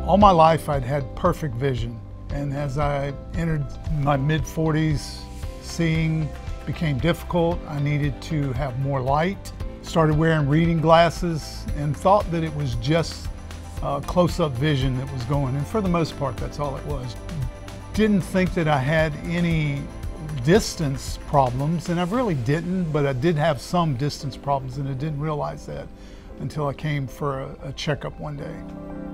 All my life I'd had perfect vision, and as I entered my mid-40s, seeing became difficult. I needed to have more light. Started wearing reading glasses and thought that it was just close-up vision that was going, and for the most part that's all it was. Didn't think that I had any distance problems, and I really didn't, but I did have some distance problems, and I didn't realize that until I came for a checkup one day.